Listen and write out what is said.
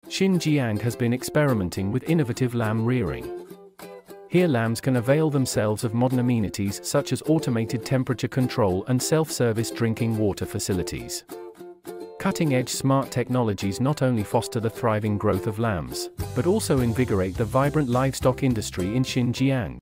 Xinjiang has been experimenting with innovative lamb rearing. Here lambs can avail themselves of modern amenities such as automated temperature control and self-service drinking water facilities. Cutting-edge smart technologies not only foster the thriving growth of lambs, but also invigorate the vibrant livestock industry in Xinjiang.